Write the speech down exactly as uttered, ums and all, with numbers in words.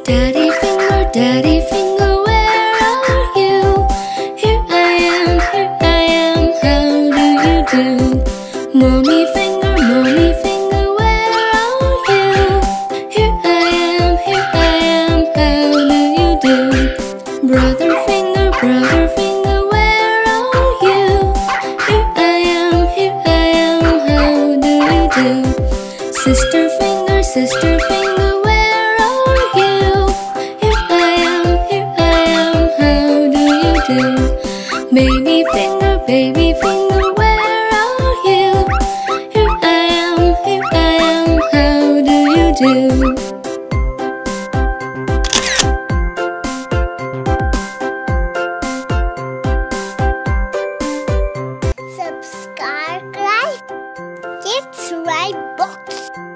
Daddy finger, daddy finger, where are you? Here I am, here I am, how do you do? Mommy finger, mommy finger, where are you? Here I am, here I am, how do you do? Brother finger, brother finger, where are you? Here I am, here I am, how do you do? Sister finger, sister finger, where are you? Here I am, here I am, how do you do? Baby finger, baby finger, where are you? Here I am, here I am, how do you do? Subscribe, like, Kids Right Box.